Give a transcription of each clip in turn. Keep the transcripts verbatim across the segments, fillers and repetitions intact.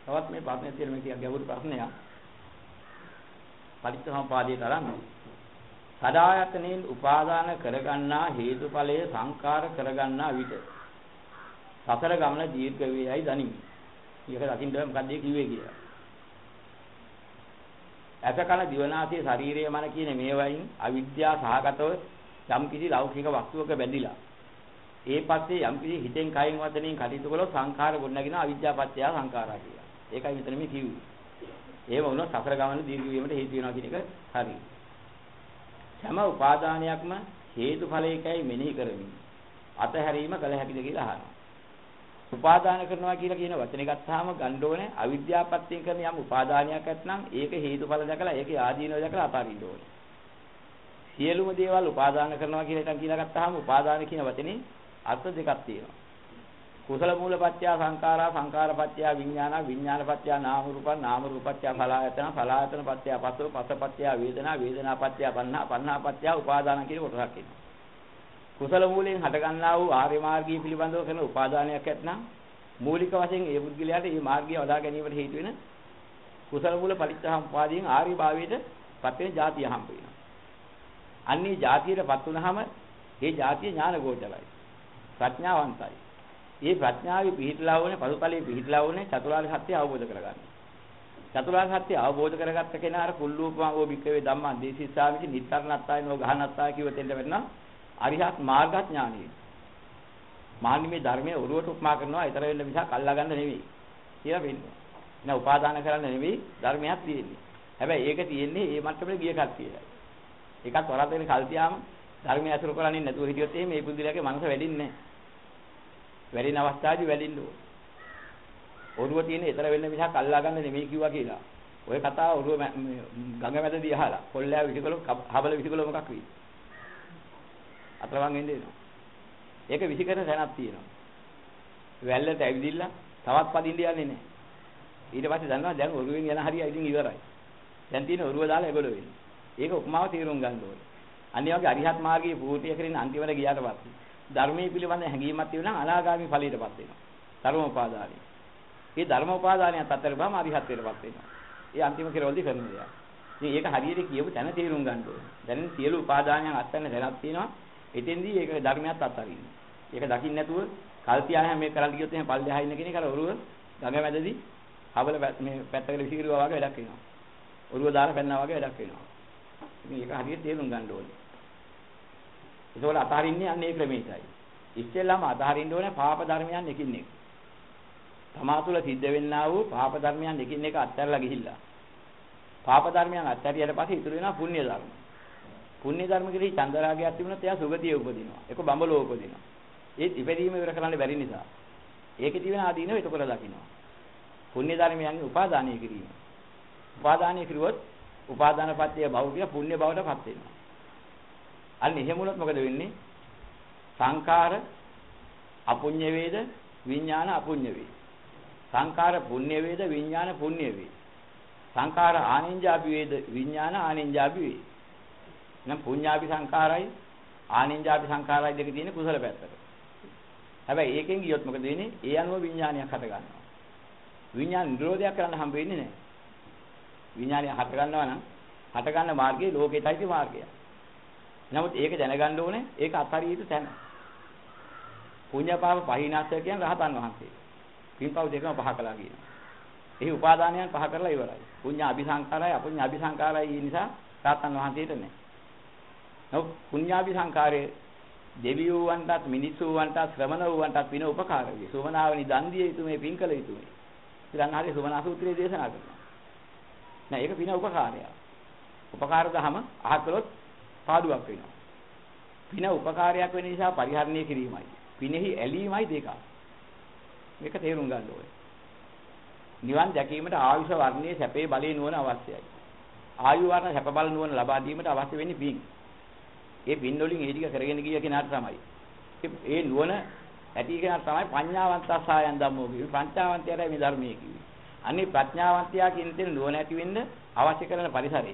තවත් මේ ප්‍රශ්නේ තියෙන මේ ටිකක් ගැඹුරු ප්‍රශ්නයක්. පටිච්චසමුපාදයේ තරන්නේ. සදායතනෙන් උපාදාන කරගන්නා හේතුඵලයේ සංකාර කරගන්නා විට සතර ගමන දීර්ඝ වේයයි දනිමි. මේක රකින්න මොකක්ද කිව්වේ කියලා. අසකන දිවනාසයේ ශාරීරිය මන කියන මේවයින් අවිද්‍යාව සහගතව යම් කිසි ලෞකික වස්තුවක බැඳිලා ඒ පස්සේ යම් කිසි හිතෙන් කයින් වචනෙන් කටයුතු කළොත් සංඛාර ගොඩනගෙන අවිද්‍යාවපත්‍ය සංඛාරා කියලා. ඒකයි මෙතන මේ කිව්වේ. ඒව වුණොත් සතර ගමන දීර්ඝ වීමට හේතු වෙනවා කියන එක හරි. හැම උපාදානයක්ම හේතුඵලයකයි මෙනෙහි කරමින් අතහැරීම කළ හැකිද කියලා අහනවා. උපාදාන කරනවා කියලා කියන වචනේ ගත්තාම ගන්න ඕනේ අවිද්‍යාවපත්‍යෙන් කරන යම් උපාදානයක් නැත්නම් ඒක හේතුඵල දැකලා ඒකේ ආදීනව දැකලා අතාරින්න ඕනේ. සියලුම දේවල් උපාදාන කරනවා කියලා හිතන් කියලා ගත්තාම උපාදාන කියන වචනේ අර්ථ දෙකක් තියෙනවා. කුසල මූලපත්‍ය සංඛාරා සංඛාරපත්‍ය විඥාන විඥානපත්‍ය නාම රූප නාම රූපපත්‍ය ඵලායතන ඵලායතනපත්‍ය පස්සෝ පස්සපත්‍ය වේදනා වේදනාපත්‍ය පන්නා පන්නාපත්‍ය උපාදාන කියන කොටසක් ඉන්නවා. කුසල මූලයෙන් හටගන්නා වූ ආර්ය මාර්ගය පිළිබඳව කරන උපාදානයක් ඇතනම් මූලික වශයෙන් ඒ පුද්ගලයාට මේ මාර්ගය වඩා ගැනීමට හේතු වෙන කුසල මූල පරිච්ඡම්පාදයෙන් ආර්ය භාවයට පත් වෙන જાතිය හම්බ වෙනවා. අන්නේ જાතියටපත් වුනහම ඒ જાතිය ඥාන ගෝචරයි. ප්‍රඥාවන්තයි. මේ ප්‍රඥාවේ පිහිටලා වුණේ පසුතලයේ පිහිටලා වුණේ චතුරාර්ය සත්‍ය අවබෝධ කරගන්න. චතුරාර්ය සත්‍ය අවබෝධ කරගත්ත කෙනා අර කුල්ලූපමෝ වික්කවේ ධම්මං දේශිස්සාමිති නිතරණත්තායනෝ ගහනත්තාය කිව්ව තෙන්න වෙන්න අරිහත් මාර්ග ඥානිය. මානිමේ ධර්මයේ ඔරුවට උපමා කරනවා ඊතර වෙන්න මිසක් අල්ලා ගන්න නෙවෙයි. කියලා වෙන්නේ. නෑ උපාදාන කරන්න නෙවෙයි ධර්මයක් තියෙන්නේ. හැබැයි ඒක තියෙන්නේ මේ මට්ටමේ ගිය කල්තියයි. ඒකත් වරද්දගෙන කල්තියාම ධර්මය අසුර කරන්නේ නැතුව හිටියොත් එහෙම මේ පුදුලයාගේ මනස වැඩින්නේ නැහැ. වැඩින අවස්ථාවේදී වැඩින්න ඕන. ඔරුව තියෙන ඊතර වෙන්න මිසක් අල්ලා ගන්න නෙවෙයි කිව්වා කියලා. ඔය කතාව ඔරුව ගඟ මැදදී අහලා කොල්ලයා විසිකලොත් හබල විසිකලොත් මොකක් වෙයි? අතරවන් එන්නේ එනවා. ඒක විසිකරන තැනක් තියෙනවා. වැල්ලට ඇවිදින්න තවත් පදින්න යන්නේ නැහැ. ඊට පස්සේ දන්නවා දැන් ඔරුවෙන් යන හරිය ඉතින් ඉවරයි. දැන් තියෙන ඔරුව දාලා එගොඩ වෙන්නේ. ඒක උපමාව තේරුම් ගන්න ඕනේ. අනිත් වගේ අරිහත් මාර්ගයේ පූර්තිය කරගෙන අන්තිමට ගියාට පස්සේ ධර්මයේ පිළිබඳ හැඟීමක් තියෙනවා නම් අනාගාමී ඵලයටපත් වෙනවා. ධර්මෝපාදානිය. මේ ධර්මෝපාදානියත් අතරම අරිහත්ත්වයටපත් වෙනවා. ඒ අන්තිම කෙරවලදී කරන දේ. ඉතින් ඒක හරියට කියපු තැන තේරුම් ගන්න ඕනේ. දැන් සියලු උපාදානයන් අත්හැරෙන තැනක් තියෙනවා. එතෙන්දී ඒක ධර්මයක් අත්හරින්න. ඒක දකින්න නැතුව කල්තියාන මේක කරන්න ගියොත් එහෙනම් පල්ලෙහා ඉන්න කෙනෙක් අර ඔරුව ගඟ මැදදී හවල මේ පැත්තකට විසිකිරුවා වගේ වැඩක් වෙනවා. ඔරුව දාලා පැන්නා වගේ වැඩක් වෙනවා. ඉතින් ඒක හරියට තේරුම් ගන්න ඕනේ. ඒකවල අතහරින්නේ අන්නේ ක්‍රමයටයි. ඉස්සෙල්ලාම අතහරින්න ඕනේ පාප ධර්මයන් එකින් එක. තමා තුළ සිද්ධ වෙන්නා වූ පාප ධර්මයන් එකින් එක අත්හැරලා ගිහිල්ලා. පාප ධර්මයන් අත්හැරියට පස්සේ ඉතුරු වෙනවා පුණ්‍ය ධර්ම. පුණ්‍ය ධර්ම කෙරෙහි චන්දරාගයක් තිබුණොත් එයා සුගතිය උපදිනවා. ඒක බඹලෝ උපදිනවා. ඒත් ඉපදීම ඉවර කරන්න බැරි නිසා. ඒකේ තියෙන ආදීනව එතකොට දකින්නවා. පුණ්‍ය ධර්මයන්ගේ උපාදානය කිරීම. උපාදානය කිරුවොත් උපාදානපත්‍ය භෞතික පුණ්‍ය භවයටපත් වෙනවා. අන්න එහෙම වුණොත් මොකද වෙන්නේ? සංඛාර අපුඤ්ඤ වේද විඥාන අපුඤ්ඤ වේ. සංඛාර පුණ්‍ය වේද විඥාන පුණ්‍ය වේ. සංඛාර ආනින්ජාපි වේද විඥාන ආනින්ජාපි වේ. නම් පුඤ්ඤාපි සංඛාරයි ආනින්ජාපි සංඛාරයි දෙක තියෙන කුසල පැත්තට. හැබැයි ඒකෙන් ගියොත් මොකද වෙන්නේ? ඒ අනුව විඥානයක් හට ගන්නවා. විඥාන නිරෝධයක් කරන්න හම්බ වෙන්නේ නැහැ. විඥානය හට ගන්නවා නම් හට ගන්න මාර්ගයේ ලෝකෙටයි මාර්ගය. නමුත් ඒක දැනගන්න ඕනේ ඒක අතරිය යුතු තැන. පුඤ්ඤපාප පහිනාසය කියන රහතන් වහන්සේ. පින්පව් දෙකම පහ කළා කියනවා. එහි උපාදානයන් පහ කරලා ඉවරයි. පුඤ්ඤ අபிසංකාරයි අපුඤ්ඤ අபிසංකාරයි ඒ නිසා රහතන් වහන්සේට නැහැ. නමුත් පුඤ්ඤාභි සංකාරයේ දෙවියෝ වන්ටත් මිනිස්සු වන්ටත් ශ්‍රමණ වන්ටත් පින උපකාර වේ. සෝමනාවනි දන් දිය යුතු මේ පින්කල යුතු මේ. ඉතින් හරිය සෝමනා සූත්‍රයේ දේශනා කරනවා. නෑ ඒක පින උපකාරය. උපකාර දහම අහකලොත් පාඩුවක් වෙනවා. පින උපකාරයක් වෙන නිසා පරිහරණය කිරීමයි. පිනෙහි ඇලීමයි දෙක. මේක තේරුම් ගන්න ඕනේ. නිවන් දැකීමට ආයුෂ වර්ණයේ සැපේ බලේ නුවණ අවශ්‍යයි. ආයු වර්ණ සැප බල නුවණ ලබා දීමට අවශ්‍ය වෙන්නේ පින්. ඒ පින් වලින් ඒ ටික කරගෙන ගිය කෙනාට තමයි. ඒ නුවණ ඇති කෙනාට තමයි පඤ්ඤාවන්තසායන් ධම්මෝ කියන්නේ. පඤ්ඤාවන්තයරයි මේ ධර්මයේ කිව්වේ. අනේ ප්‍රඥාවන්තයා කියන තේ නුවණ ඇති වෙන්න අවශ්‍ය කරන පරිසරය.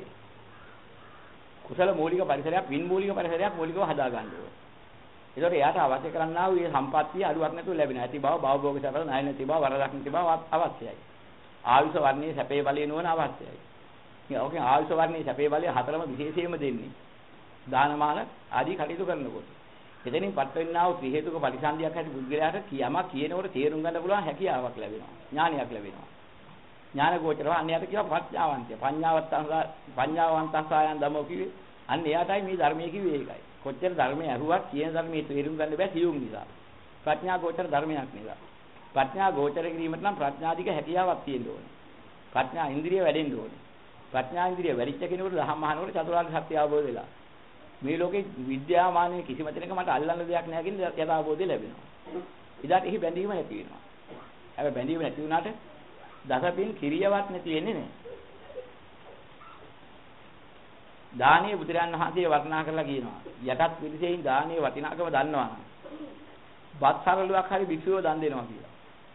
කුසල මූලික පරිසරයක්, පින් මූලික පරිසරයක් මූලිකව හදා ගන්න ඕනේ. ඒතකොට එයාට අවශ්‍ය කරන්නා වූ මේ සම්පත්තිය අඩුවක් නැතුව ලැබෙනවා. ඇති බව, භවභෝග සැප, ණය නැති බව, වරදක් නැති බව අවශ්‍යයි. ආයුෂ වර්ණයේ සැපේ බලය නුවණ අවශ්‍යයි. මේ ඔකෙන් ආයුෂ වර්ණයේ සැපේ බලය හතරම විශේෂයෙන්ම දෙන්නේ. දානමාන ආදී කටයුතු කරනකොට. එතනින් පත් වෙන්නා වූ ත්‍රි හේතුක පරිසන්දියක් ඇති බුද්ධයාට කියමක් කියනකොට තේරුම් ගන්න පුළුවන් හැකියාවක් ලැබෙනවා. ඥානයක් ලැබෙනවා. ඥාන ගෝචරව අන්‍යයට කියව ප්‍රඥාවන්තය. පඤ්ඤාවත් පඤ්ඤාවන්තසායන් ධම්මෝ කිව්වේ. අන්න එයාටයි මේ ධර්මයේ කිව්වේ ඒකයි. කොච්චර ධර්මයේ අහුවක් කියන ධර්මයේ තේරුම් ගන්න බෑ සියුම් නිසා. ප්‍රඥා ගෝචර ධර්මයක් නිසා. ප්‍රඥා ගෝචර කිරීමට නම් ප්‍රඥාධික හැකියාවක් තියෙන්න ඕනේ. ප්‍රඥා ඉන්ද්‍රිය වැඩෙන්න ඕනේ. ප්‍රඥා ඉන්ද්‍රිය වැඩිච්ච කෙනෙකුට දහම් අහනකොට චතුරාර්ය සත්‍ය අවබෝධ වෙලා. මේ ලෝකේ විද්‍යාමානයේ කිසිම තැනක මට අල්ලන්න දෙයක් නැහැ කියන යථාබෝධය ලැබෙනවා. ඉදාට එහි බැඳීම නැති වෙනවා. හැබැයි බැඳීම නැති වුණාට දසපින් කිරියවත් නැති වෙන්නේ නැහැ. දානීය බුදුරයන් වහන්සේ වර්ණනා කරලා කියනවා. යටත් පිළිසෙයින් දානීය වටිනාකම දන්නවා. බත් සරලුවක් හරි භික්ෂුව දන් දෙනවා කියලා.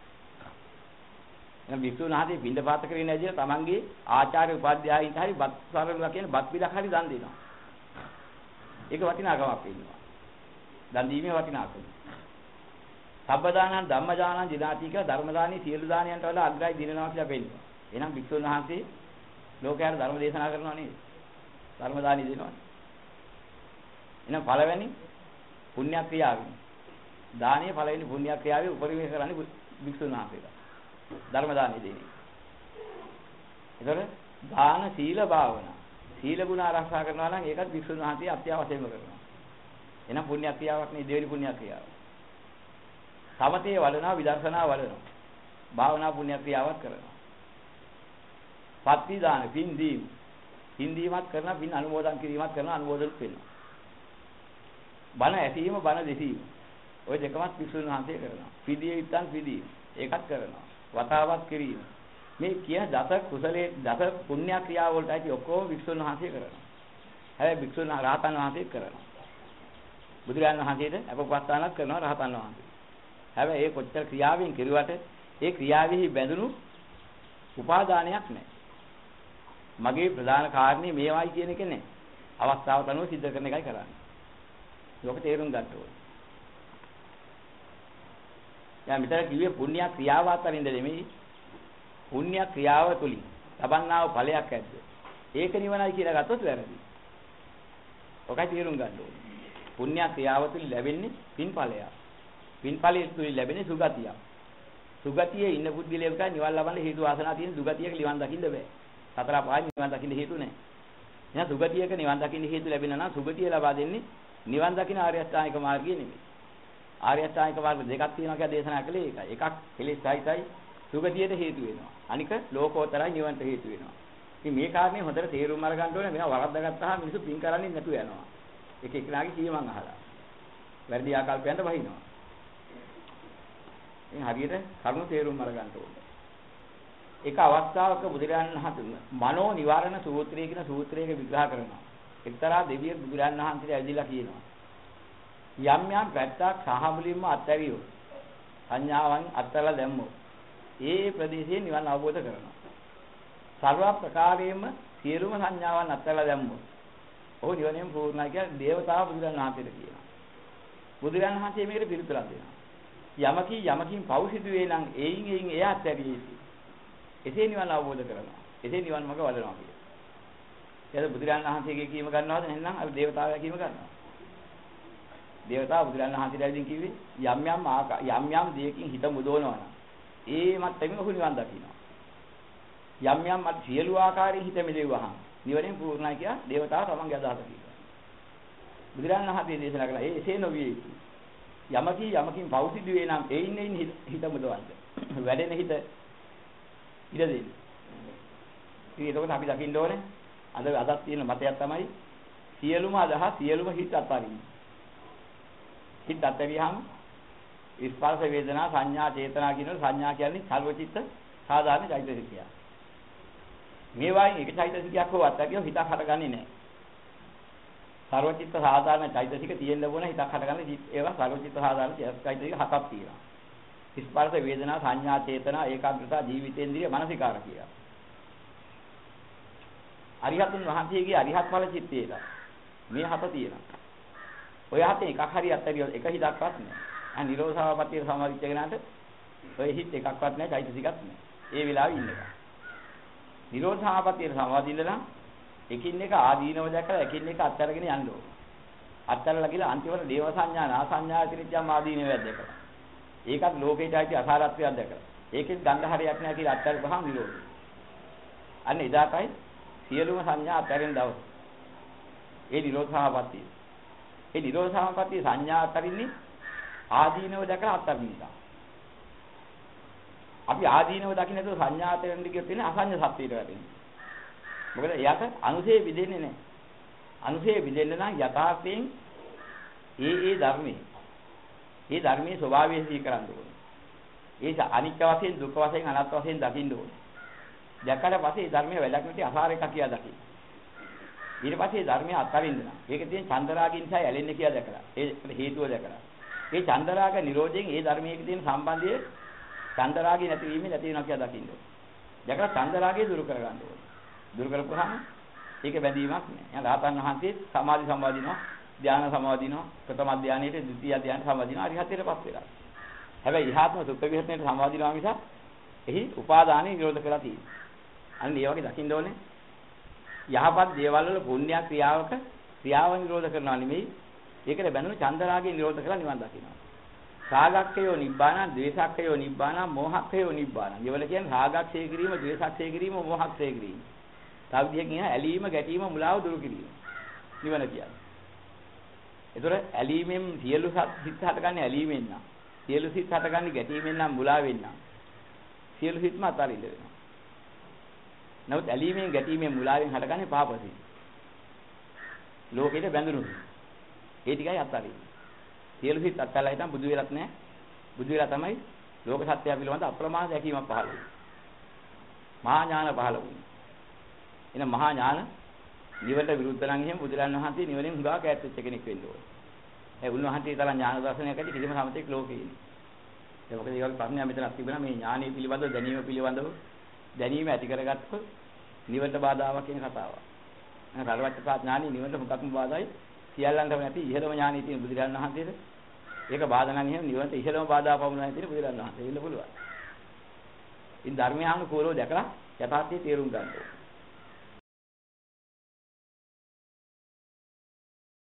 එහෙනම් භික්ෂුන් වහන්සේ බින්දපාත කරේ නැතිව තමන්ගේ ආචාර්ය උපාධ්‍යායින්ට හරි බත් සරලුවක් කියන බත් පිටක් හරි දන් දෙනවා. ඒක වටිනාකමක් වෙනවා. දන් දීමේ වටිනාකම. සබ්බදානං ධම්මදානං ජිනාතික ධර්මදානී සියලු දානයන්ට වඩා අග්‍රයි දිනනවා කියලා පෙන්නනවා. එහෙනම් භික්ෂුන් වහන්සේ ලෝකයට ධර්ම දේශනා කරනවා නේද? ධර්මදානී දෙනවා. එහෙනම් පළවෙනි පුණ්‍ය ක්‍රියාවෙන්. දානීය පළවෙනි පුණ්‍ය ක්‍රියාවේ උපරිමය කරන්නේ භික්ෂුන් වහන්සේලා. ධර්මදානී දෙන්නේ. ඒතර දාන සීල භාවනා. සීල ගුණ ආරක්ෂා කරනවා නම් ඒකත් භික්ෂුන් වහන්සේ අත්‍යවශ්‍යම කරනවා. එහෙනම් පුණ්‍ය ක්‍රියාවක් නේ දෙවෙනි පුණ්‍ය ක්‍රියාව. සමතේ වඩනවා විදර්ශනා වඩනවා. භාවනා පුණ්‍ය ක්‍රියාවක් කරනවා. පත්ති දාන පින් දීම. පින් දීමත් කරනවා පින් අනුමෝදන් කිරීමත් කරනවා අනුමෝදන් වෙනවා. බණ ඇසීම බණ දෙසීම. ওই දෙකමත් භික්ෂුන් වහන්සේ කරනවා. පිළියෙ විත්තන් පිළියෙ. ඒකත් කරනවා. වතාවත් කිරීම. මේ කියන දස කුසලයේ දස පුණ්‍ය ක්‍රියාව වලට ඇති ඔක්කොම භික්ෂුන් වහන්සේ කරනවා. හැබැයි භික්ෂුන් රහතන් වහන්සේ කරනවා. බුදුරජාණන් වහන්සේට අපපස්ථානක් කරනවා රහතන් වහන්සේ. හැබැයි ඒ කොච්චර ක්‍රියාවෙන් කෙරුවට ඒ ක්‍රියාවෙහි බැඳුණු උපාදානයක් නැහැ. මගේ ප්‍රධාන කාරණේ මේවයි කියන එක නේ. අවස්ථාවට අනුව සිද්ධ කරන එකයි කරන්නේ. ඒක තේරුම් ගන්න ඕනේ. දැන් මෙතන කිව්වේ පුණ්‍ය ක්‍රියාව අතරින්ද නෙමෙයි. පුණ්‍ය ක්‍රියාව තුලින් ලබන්නා වූ ඵලයක් ඇද්ද? ඒක නිවනයි කියලා ගත්තොත් වැරදි. ඔකයි තේරුම් ගන්න ඕනේ. පුණ්‍ය ක්‍රියාව තුලින් ලැබෙන්නේ පින් ඵලයක්. පින් ඵලයේ තුලින් ලැබෙන්නේ සුගතියක්. සුගතියේ ඉන්න පුද්ගලයෙකුට නිවන් ලබන්න හේතු වාසනා තියෙන සුගතියක නිවන් දකින්න බෑ. සතර පහයි නිවන් දකින්න හේතු නැහැ. එහෙනම් සුගතියක නිවන් දකින්න හේතු ලැබෙනා නම් සුගතිය ලබා දෙන්නේ නිවන් දකින්න ආර්ය අෂ්ටාංගික මාර්ගය නෙමෙයි. ආර්ය අෂ්ටාංගික මාර්ග දෙකක් තියෙනවා කියලා දේශනා කළේ ඒකයි. එකක් කෙලෙසයිතයි සුගතියට හේතු වෙනවා. අනික ලෝකෝත්තරයි නිවන්ට හේතු වෙනවා. ඉතින් මේ කාරණේ හොඳට තේරුම් අරගන්න ඕනේ. මේවා වරද්දාගත්තාම මිනිස්සු පින් කරන්නේ නැතු යනවා. එක එකනාගේ කීමන් අහලා. වැරදි ආකල්පයන්ට වහිනවා. ඉතින් හරියට කරුණු තේරුම් අරගන්න ඕනේ. එක අවස්ථාවක බුදුරජාණන් වහන්සේ මනෝ නිවාරණ සූත්‍රය කියන සූත්‍රයක විග්‍රහ කරනවා. එක්තරා දෙවියෙක් බුදුරජාණන් වහන්සේට ඇවිදලා කියනවා. යම් යම් පැත්තක් සාහමුලින්ම අත්හැරියෝ. සංඥාවන් අත්හැරලා දැම්මෝ. ඒ ප්‍රදේශයේ නිවන් අවබෝධ කරනවා. සර්ව ප්‍රකාරයෙන්ම සියලුම සංඥාවන් අත්හැරලා දැම්මෝ. ඔහු නිවනෙන් පූර්ණයි කියලා දේවතාව බුදුරජාණන් වහන්සේට කියනවා. බුදුරජාණන් වහන්සේ මේකට පිළිතුරක් දෙනවා. යමකී යමකින් පව් සිදුවේ නම් එයින් එයින් එයා අත්හැරිය යුතුයි. එසේ නිවන් අවබෝධ කරනවා. එසේ නිවන් මඟ වඩනවා කියලා. එයාද බුදුරජාණන් වහන්සේගේ කීම ගන්නවද නැත්නම් අර දේවතාවයා කීම ගන්නවද? දේවතාව බුදුරජාණන් වහන්සේට ඇවිදින් කිව්වේ යම් යම් යම් යම් දෙයකින් හිත මුදවනවා නම් ඒ මත්තෙම ඔහු නිවන් දකිනවා. යම් යම් අත් සියලු ආකාරයෙන් හිත මෙලෙවහම නිවනෙන් පූර්ණයි කියලා දේවතාව තමන්ගේ අදහස කියනවා. බුදුරජාණන් වහන්සේ දේශනා කළා ඒ එසේ නොවිය යුතුයි. යමකී යමකින් පව් සිදුවේ නම් එයින් එයින් හිත මුදවන්න. වැඩෙන හිත ඉඩ දෙන්න. ඉතින් ඒකත් අපි දකින්න ඕනේ. අද අදත් තියෙන මතයක් තමයි සියලුම අදහස් සියලුම හිත අත්හරින්න. හිත අත්හැරියාම ස්පර්ශ වේදනා සංඥා චේතනා කියන සංඥා කියන්නේ සර්වචිත්ත සාධාරණ චෛතසිකය. මේ වයින් එක චෛතසිකයක් හෝ අත්හැරියොත් හිතක් හටගන්නේ නැහැ. සර්වචිත්ත සාධාරණ චෛතසික තියෙන්න ඕන හිතක් හටගන්නේ ඒවා සර්වචිත්ත සාධාරණ චෛතසික හතක් තියෙනවා. ස්පර්ශ වේදනා සංඥා චේතනා ඒකාග්‍රතා ජීවිතේන්ද්‍රිය මානසිකාර කියලා. අරිහතුන් වහන්සේගේ අරිහත් ඵල චිත්තේලා මේ හත තියෙනවා. ඔය හතේ එකක් හරි අත්හැරියොත් එක හිතක්වත් නැහැ. අ නිරෝධාවපතිය සමාධිච්ච කෙනාට ඔය හිත එකක්වත් නැහැ චෛතසිකක් නැහැ. ඒ වෙලාවේ ඉන්න එක. නිරෝධ සමාපත්තියට සමවදින්න නම් එකින් එක ආදීනව දැකලා එකින් එක අත්හැරගෙන යන්න ඕනේ. අත්හැරලා ගිහලා අන්තිමට දේව සංඥා නා සංඥා ත්‍රිත්‍යම් ආදීනවයක් දැකලා. ඒකත් ලෝකේට ඇති අසාරත්වයක් දැකලා. ඒකෙත් ගන්ධ හරියක් නැහැ කියලා අත්හැරපුවාම නිරෝධය. අන්න එදාටයි සියලුම සංඥා අත්හැරෙන දවස. ඒ නිරෝධ සමාපත්තිය. ඒ නිරෝධ සමාපත්තිය සංඥා අත්හරින්නේ ආදීනව දැකලා අත්හරින නිසා. අපි ආදීනව දකින්න නැතුව සංඥා අත්හැරෙන්න කියොත් තියෙන අසංඥ සත්‍යයට වැටෙනවා. මොකද එයාට අනුසේ විදෙන්නේ නැහැ. අනුසේ විදෙන්න නම් යථාර්ථයෙන් ඒ ඒ ධර්මයේ ඒ ධර්මයේ ස්වභාවය සිහි කරන්න ඕනේ. ඒක අනිත්‍ය වශයෙන් දුක් වශයෙන් අනාත්ම වශයෙන් දකින්න ඕනේ. දැක්කට පස්සේ ඒ ධර්මයේ වැඩක් නැති අසාර එකක් කියලා දකින්න. ඊට පස්සේ ධර්මය අත්හරින්න නම් ඒක තියෙන චන්දරාගින් නිසා ඇලෙන්නේ කියලා දැකලා. ඒ හේතුව දැකලා. ඒ චන්දරාග නිරෝධයෙන් ඒ ධර්මයේ තියෙන සම්බන්ධය චන්දරාගය නැතිවීමෙන් නැති වෙනවා කියලා දකින්න ඕනේ. දැකලා චන්දරාගය දුරු කර ගන්න ඕනේ. දුරු කරපුවාම ඒක බැඳීමක් නෑ. එහෙනම් රහතන් වහන්සේ සමාධි සම්වාදිනවා, ධානය සම්වාදිනවා, ප්‍රථම ධානයේට ද්විතීය ධානය සම්වාදිනවා, අරිහතේටපත් වෙලා. හැබැයි ඉහාත්ම සුඛ විහරණයට සම්වාදිනවා මිස එහි උපාදානෙ නිරෝධ කරලා තියෙනවා. අන්න ඒ වගේ දකින්න ඕනේ. යහපත් දේවල් වල පුණ්‍ය ක්‍රියාවක ක්‍රියාව නිරෝධ කරනවා නෙමෙයි. ඒකට බැඳුණු චන්දරාගය නිරෝධ කරලා නිවන් දකිනවා. රාගක්ඛයෝ නිබ්බාන, ද්වේෂක්ඛයෝ නිබ්බාන, මෝහක්ඛයෝ නිබ්බාන. ඊවල කියන්නේ රාගක්ෂය කිරීම, ද්වේෂක්ෂය කිරීම, මෝහක්ෂය කිරීම. තව විදිහකින් කියන ඇලීම, ගැටීම, මුලාව දුරු කිරීම. නිවන කියන්නේ. ඒතර ඇලීමෙන් සියලු සිත් හටගන්නේ ඇලීමෙන් නම්. සියලු සිත් හටගන්නේ ගැටීමෙන් නම්, මුලාවෙන් නම්. සියලු සිත්ම අතරින්ද වෙනවා. නමුත් ඇලීමෙන්, ගැටීමෙන්, මුලාවෙන් හටගන්නේ පාපසිත. ලෝකෙට බැඳුණු. ඒ ටිකයි අතරින්. සියලු සිත් අත්හැරලා හිටන් බුදු වෙලත් නැහැ. බුදු වෙලා තමයි ලෝක සත්‍යය පිළිබඳ අප්‍රමාණ දැකීමක් පහළ වුනේ. මහා ඥාන පහළ වුනේ. එන මහා ඥාන නිවනට විරුද්ධ නම් එහෙම බුදුරන් වහන්සේ නිවනින් හුඟා කැත් වෙච්ච කෙනෙක් වෙන්න ඕනේ. ඒ උන්වහන්සේ තරම් ඥාන දර්ශනයක් ඇති කිසිම සමතෙක් ලෝකේ ඉන්නේ. ඒ මොකද ඒ වගේ ප්‍රශ්නයක් මෙතනක් තිබුණා මේ ඥානය පිළිබඳව දැනීම පිළිබඳව දැනීම ඇති කරගත්තොත් නිවනට බාධාවක් කියන කතාවක්. අර රළවච්ච ඥානි නිවනට හුඟක්ම බාධායි. සියල්ලන්ටම නැති ඉහළම ඥානෙ තියෙන බුදුරජාණන් වහන්සේට ඒක බාධා නම් එහෙම නිවනට ඉහළම බාධා පමුණුවන තියෙන බුදුරජාණන් වහන්සේ වෙන්න පුළුවන්. ඉතින් ධර්මයානුකූලව දැකලා යථාර්ථය තේරුම් ගන්න ඕනේ.